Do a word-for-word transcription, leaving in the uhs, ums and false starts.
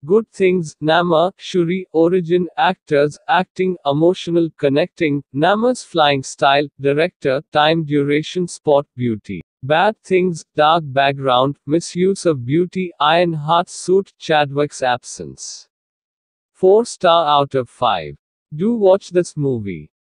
Good things, Nama, Shuri, origin, actors, acting, emotional, connecting, Nama's flying style, director, time duration, spot, beauty. Bad things, dark background, misuse of beauty, Iron Heart suit, Chadwick's absence. four star out of five. Do watch this movie.